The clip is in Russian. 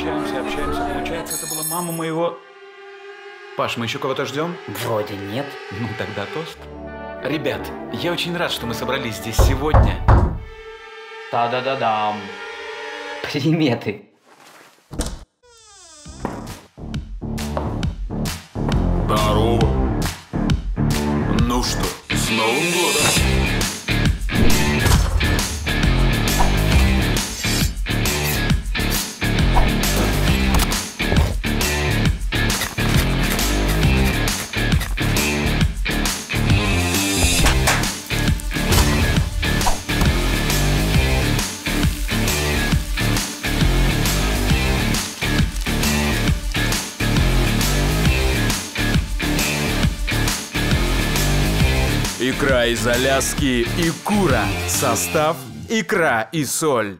общаемся. Получается, это была мама моего... Паш, мы еще кого-то ждем? Вроде нет. Ну, тогда тост. Ребят, я очень рад, что мы собрались здесь сегодня. Та-да-да-дам. Приметы. Здорово. Ну что, с Новым годом! Икра из Аляски и кура. Состав: икра и соль.